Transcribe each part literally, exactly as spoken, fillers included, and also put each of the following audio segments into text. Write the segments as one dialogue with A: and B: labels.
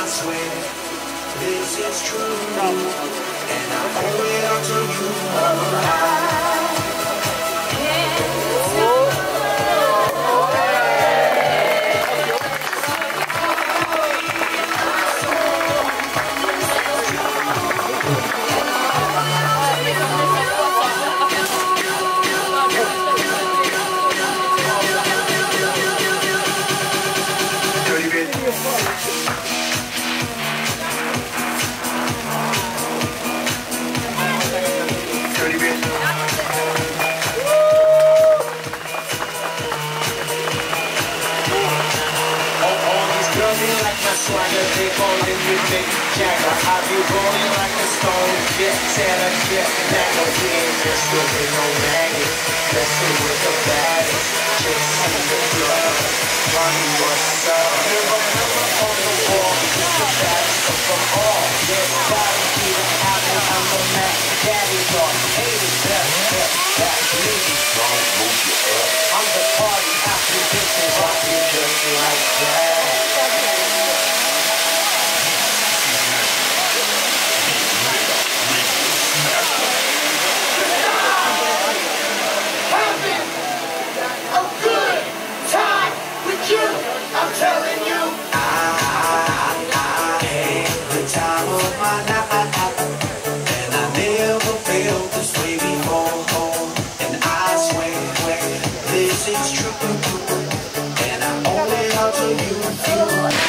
A: I swear this is true, and I owe it all to you.
B: Swagger, they falling with me. Jagger, I be rolling like a stone. Yeah, Santa, yeah, Nagger, we ain't messing with no maggot. Messing with the baddest. Chicks in the club. Money, what's up? Never, never on the wall. It's the baddest of them all. Yeah, body, even apple, I'm the Mac. Daddy dog, haters, that, that, that's me. I'm the party after bitches. I feel just like that.
A: I'm telling you, I, I, I had the time of my life, and I never felt this way before. And I swear, this is true, and I owe it all to you. you.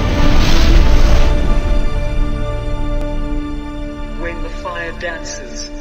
B: When the fire dances,